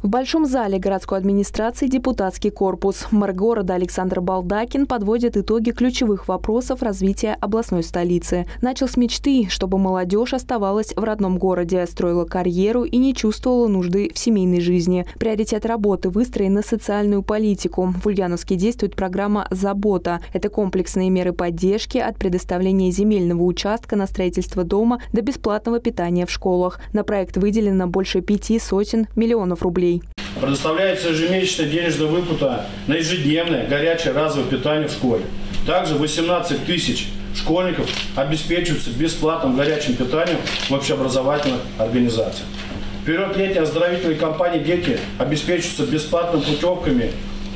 В Большом зале городской администрации депутатский корпус. Мэр города Александр Балдакин подводит итоги ключевых вопросов развития областной столицы. Начал с мечты, чтобы молодежь оставалась в родном городе, строила карьеру и не чувствовала нужды в семейной жизни. Приоритет работы выстроен на социальную политику. В Ульяновске действует программа «Забота». Это комплексные меры поддержки от предоставления земельного участка на строительство дома до бесплатного питания в школах. На проект выделено больше 500 миллионов рублей. Предоставляется ежемесячная денежная выплата на ежедневное горячее разовое питание в школе. Также 18 тысяч школьников обеспечиваются бесплатным горячим питанием в общеобразовательных организациях. В период летней оздоровительной кампании дети обеспечиваются бесплатными путевками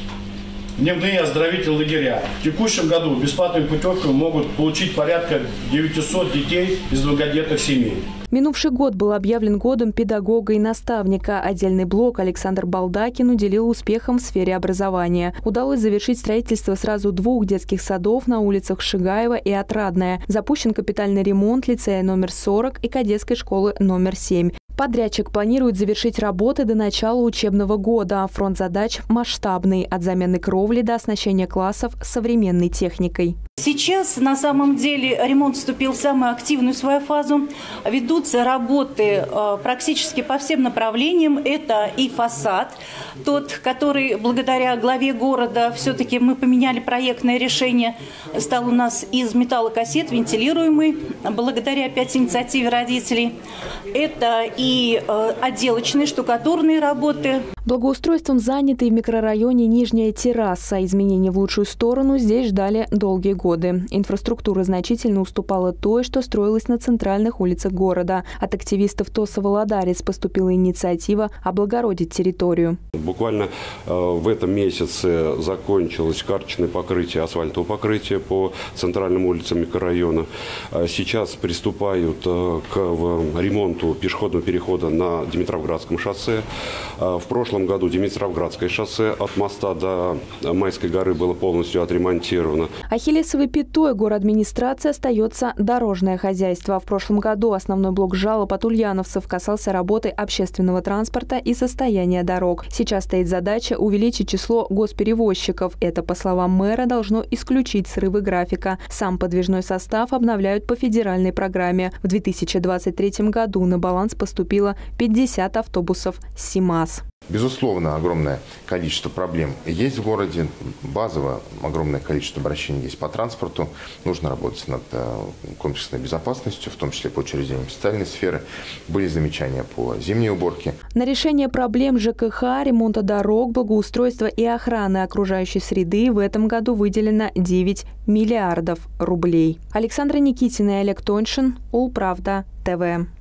в дневные оздоровительные лагеря. В текущем году бесплатными путевками могут получить порядка 900 детей из многодетных семей. Минувший год был объявлен годом педагога и наставника. Отдельный блок Александр Балдакин уделил успехам в сфере образования. Удалось завершить строительство сразу 2 детских садов на улицах Шигаева и Отрадная. Запущен капитальный ремонт лицея номер 40 и кадетской школы номер 7. Подрядчик планирует завершить работы до начала учебного года. Фронт задач масштабный – от замены кровли до оснащения классов современной техникой. Сейчас на самом деле ремонт вступил в самую активную свою фазу. Ведутся работы практически по всем направлениям. Это и фасад, тот, который благодаря главе города все-таки мы поменяли проектное решение, стал у нас из металлокассет вентилируемый, благодаря опять инициативе родителей. Это и отделочные штукатурные работы. Благоустройством заняты в микрорайоне Нижняя терраса. Изменения в лучшую сторону здесь ждали долгие годы. Инфраструктура значительно уступала той, что строилась на центральных улицах города. От активистов ТОСа «Володарец» поступила инициатива облагородить территорию. Буквально в этом месяце закончилось карточное покрытие, асфальтовое покрытие по центральным улицам микрорайона. Сейчас приступают к ремонту пешеходного перехода на Димитровградском шоссе. В прошлом году Димитровградское шоссе от моста до Майской горы было полностью отремонтировано. Ахиллесовой пятой городадминистрации остается дорожное хозяйство. В прошлом году основной блок жалоб от ульяновцев касался работы общественного транспорта и состояния дорог. Сейчас стоит задача увеличить число госперевозчиков. Это, по словам мэра, должно исключить срывы графика. Сам подвижной состав обновляют по федеральной программе. В 2023 году на баланс поступило 50 автобусов СИМАЗ. Безусловно, огромное количество проблем есть в городе. Базово огромное количество обращений есть по транспорту. Нужно работать над комплексной безопасностью, в том числе по учреждениям социальной сферы. Были замечания по зимней уборке. На решение проблем ЖКХ, ремонта дорог, благоустройства и охраны окружающей среды в этом году выделено 9 миллиардов рублей. Александра Никитина и Олег Тоньшин, Улправда ТВ.